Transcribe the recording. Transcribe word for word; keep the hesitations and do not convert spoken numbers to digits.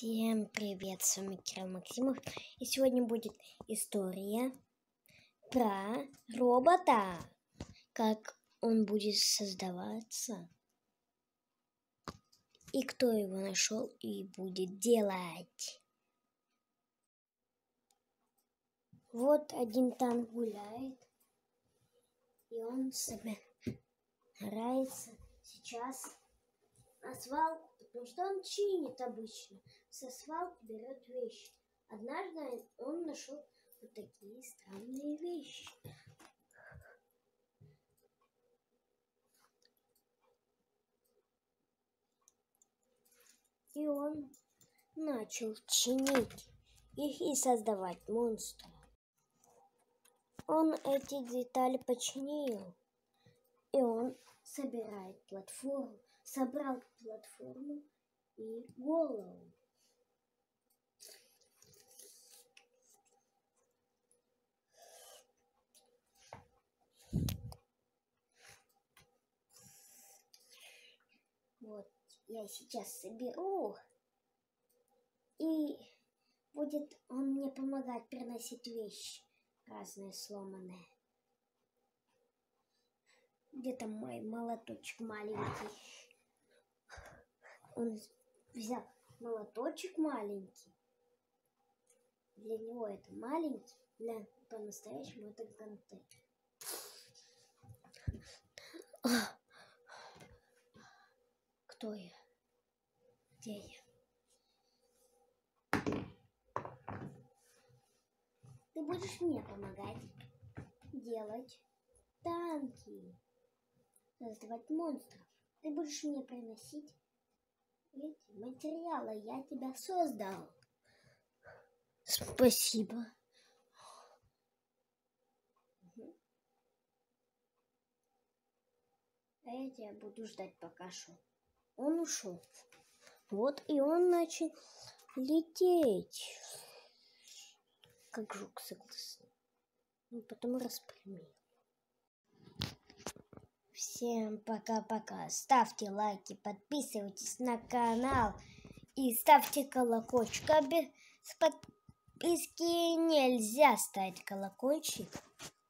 Всем привет, с вами Кирилл Максимов, и сегодня будет история про робота, как он будет создаваться, и кто его нашел и будет делать. Вот один там гуляет, и он собирается сейчас на свалку, потому что он чинит обычно. Со свалки берет вещи. Однажды он нашел вот такие странные вещи. И он начал чинить их и создавать монстров. Он эти детали починил, и он собирает платформу, собрал платформу и голову. Вот я сейчас соберу, и будет он мне помогать приносить вещи разные сломанные. Где-то мой молоточек маленький. Он взял молоточек маленький. Для него это маленький, для по-настоящему это гантель. Кто я? Где я? Ты будешь мне помогать делать танки, создавать монстров. Ты будешь мне приносить эти материалы. Я тебя создал. Спасибо. Угу. А я тебя буду ждать пока что. Он ушел. Вот и он начал лететь. Как жук, согласен. Ну, потом распрямил. Всем пока-пока. Ставьте лайки, подписывайтесь на канал и ставьте колокольчик. Без подписки нельзя ставить колокольчик.